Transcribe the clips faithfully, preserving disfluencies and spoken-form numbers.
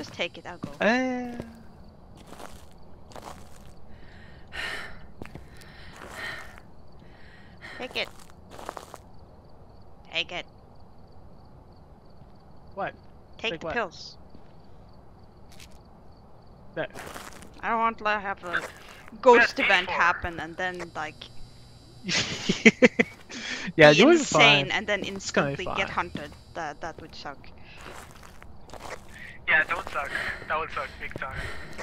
just take it, I'll go. Uh... Take it. Take it. What? Take, Take the what? pills. There. I don't want to like, have a ghost Where's event A four? happen and then like Yeah, be you're insane fine. and then gonna be instantly get fine. hunted. That that would suck. Yeah, don't suck. That would suck big time.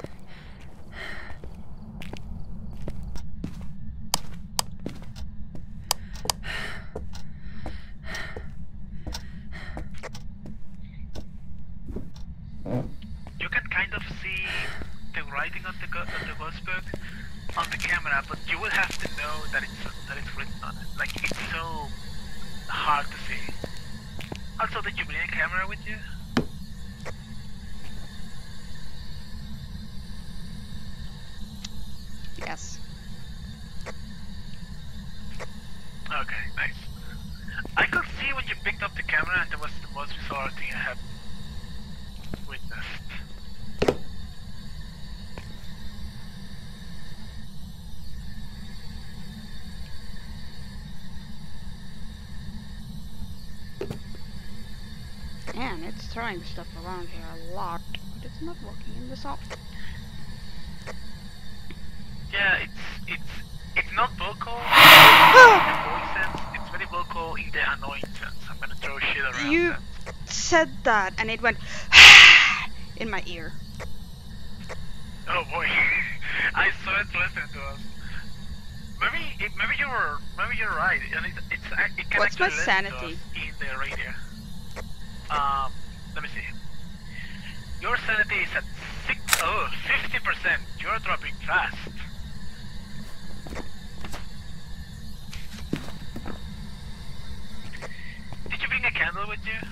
You can kind of see the writing on the go on the ghost book on the camera, but you will have to know that it's that it's written on it. Like it's so hard to see. Also, did you bring a camera with you? Yes. Okay, nice. I could see when you picked up the camera, and that was the most bizarre thing I have witnessed. Man, it's throwing stuff around here a lot, but it's not working in the soft. Yeah, it's it's it's not vocal in the voice sense. It's very vocal in the annoying sense. I'm gonna throw shit around. You that. said that and it went in my ear. Oh boy, I saw it listening to us. Maybe it, maybe you were maybe you're right, and it, it's ac- it can What's my actually listen to sanity? us in the radio. Um, let me see. Your sanity is at six oh fifty percent. You're dropping fast. Did you bring a candle with you?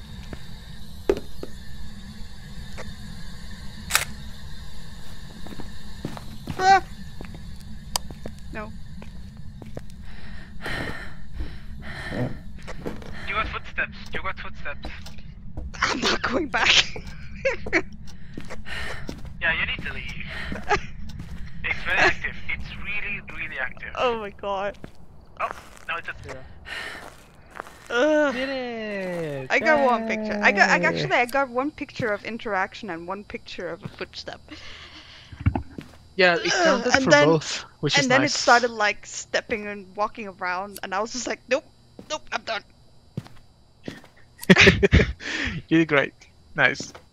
Ah! No. You got footsteps. You got footsteps. I'm not going back. Yeah, you need to leave. It's very active. It's really, really active. Oh my god. Oh, no, it's at zero. Ugh. Did it! I got one picture. I got I Yay. actually I got one picture of interaction and one picture of a footstep. Yeah, it counted and for then, both, which and is then nice. it started like stepping and walking around, and I was just like, nope, nope, I'm done. You did great. Nice.